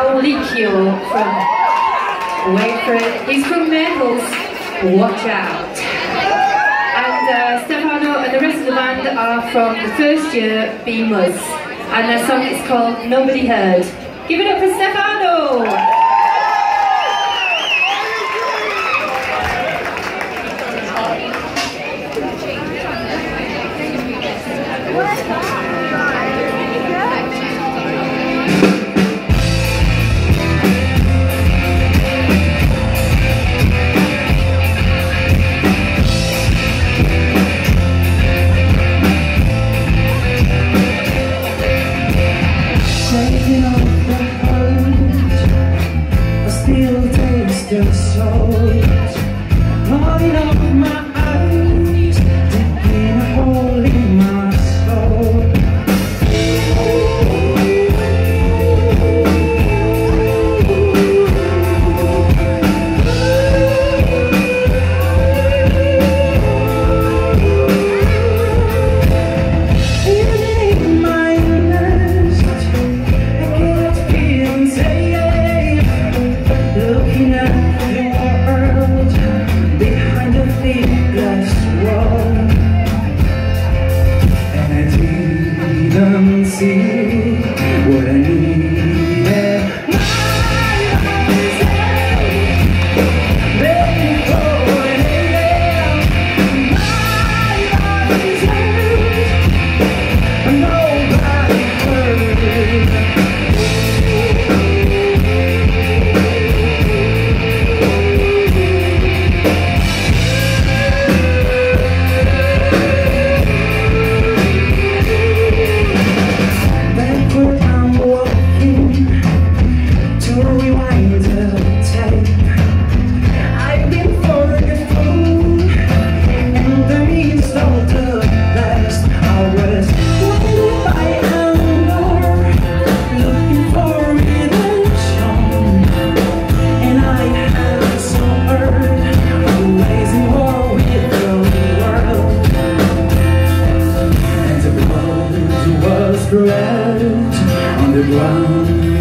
Aulicchio from Wait for It. He's from Naples. Watch out. And Stefano and the rest of the band are from the first year Beamers, and their song is called Nobody Heard. Give it up for Stefano! Shaking off the hurt, I still taste the salt. Rolling off my eyes, digging a hole in my soul. See what I needed. My eyes ready for it. My eyes nobody heard. I'm walking to rewind the tape. I've been forgetful and the midst of the past. I was blinded by anger, looking for redemption, and I had so hurt, amazing war with the world, and the blood was spread on the ground.